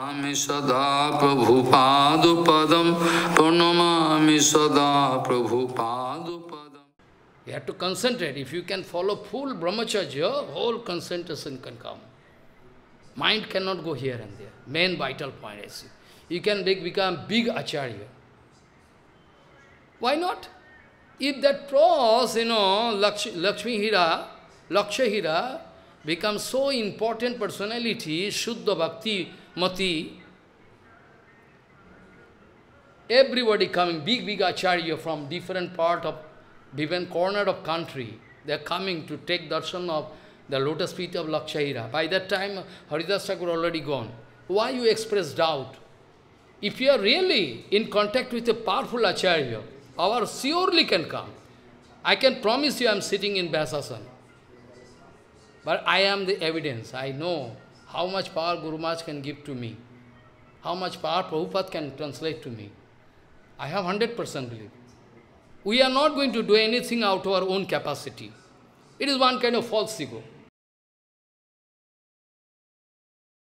Pranamami Sada Prabhupada Pranamami Sada Prabhupada. You have to concentrate. If you can follow full brahmacharya, whole concentration can come. Mind cannot go here and there. Main vital point is you can become big acharya. Why not? If that pros, Lakshya becomes so important personality, Shuddha Bhakti Mati, everybody coming, big acharya from different corner of country, they are coming to take darshan of the lotus feet of Lakshya. By that time, Haridas Thakur already gone. Why you express doubt? If you are really in contact with a powerful acharya, power surely can come. I can promise you I am sitting in Vyasasana. But I am the evidence. I know how much power Guru Maharaj can give to me. How much power Prabhupada can translate to me. I have 100% belief. We are not going to do anything out of our own capacity. It is one kind of false ego.